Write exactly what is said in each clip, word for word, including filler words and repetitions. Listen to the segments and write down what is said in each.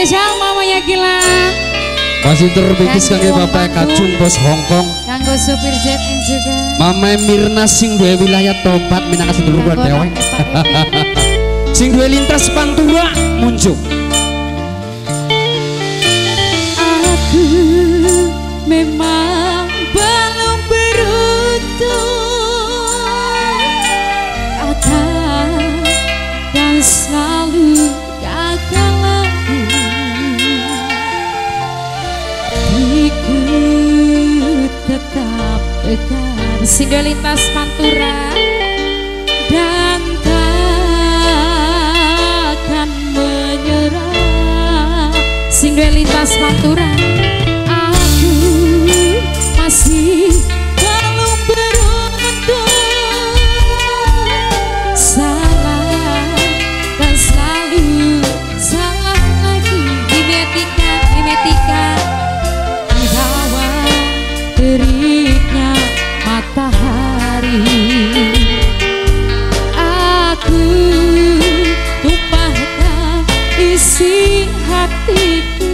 spesial mamanya Gilang. Masih terbikis kangge Bapak Kacung Bos Hongkong. Kanggo supir jet juga. Mama Mirna sing duwe wilayah Tobat minangka sedulur gua dewek. Sing duwe lintas Pantura muncul. Aku memang belum beruntung, kata dan selalu gagal lagi. Ikut tetap tegar singgah lintas Pantura dan takkan menyerah. Singgah lintas Pantura, aku masih belum beruntung, salah dan selalu salah lagi. Mimetika, mimetika di bawah teriknya matahari, aku tumpahkan isi hatiku.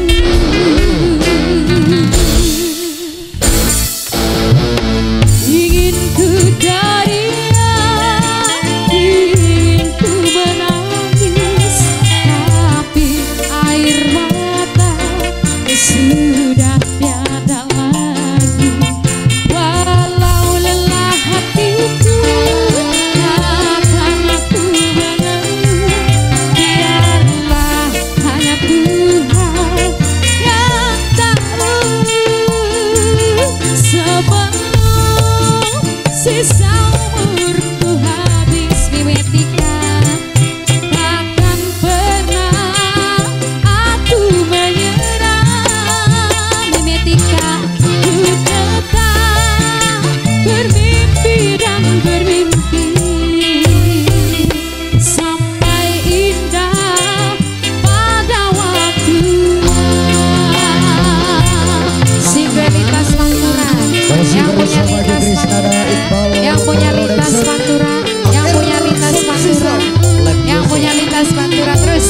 Ingin ku daria, ingin ku menangis, tapi air mata sudah tiada lagi. Walau lelah hatiku, akan aku mengeluh, biarlah hanya Tuhan yang tahu. Sebelum sisa umurku habis, mimetika takkan pernah aku menyerah. Mimetika ku tetap bermimpi dan bermimpi sampai indah pada waktunya. Singgah lintas Pantura yang punya lintas Pantura, yang punya lintas Pantura, yang punya lintas Pantura, yang punya lintas Pantura terus.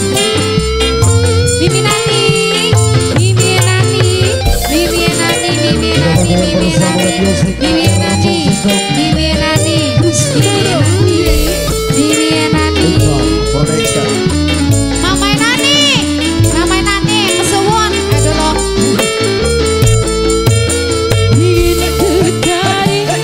Mimi Nani, Mimi Nani, Mimi Nani, Mimi Nani, Mimi Nani, Mimi Nani, Mimi Nani, Mimi Nani, Mama Nani, Mama Nani, kesuwun, aduh loh. Ingin ku daria,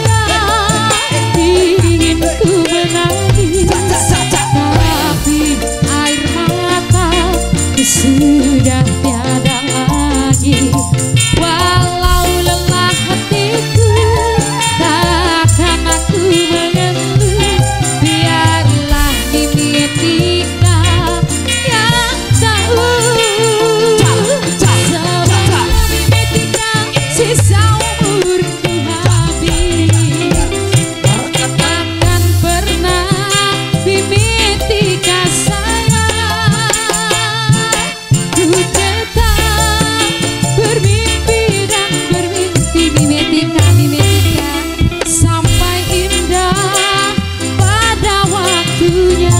ingin ku menangis, tapi air mata sudah tiada lagi. Walau lelah hatiku, takkan aku mengeluh, biarlah mimetika yang tahu. Sebelum mimetika sisa umurku habis, takkan pernah mimetika sayang. Ku tetap bermimpi dan bermimpi, mimetika, mimetika sampai indah pada waktunya.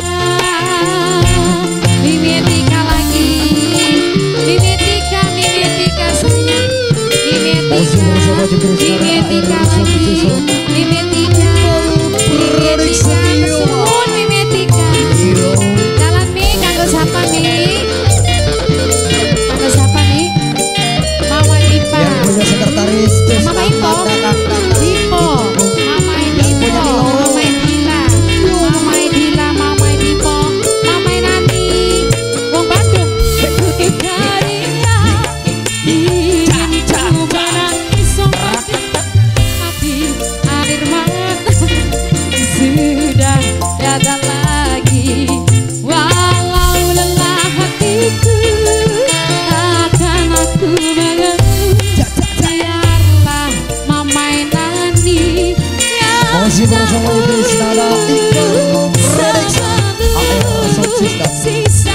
Mimetika lagi, mimetika, mimetika sayang, mimetika, mimetika lagi, mimetika, mimetika kesuwun, mimetika. Jalan mi, kanggo sapa mi? Kanggo sapa mi? Mama Dipa. Yang punya sekretaris Mama Ipo. Dipo. Mama Dipo. Mama Dila. Mama Dila, Mama Dipo. Mama Nani. Wong Bandung. Ku daria, ingin ku menangis sombati, tapi air mata sudah tiada lagi. Walau lelah hatiku, akan aku mengeluh, biarlah Mama Nani yang masih bersama Ibu Isnada Ikut Prediksi A R Sound System. sisa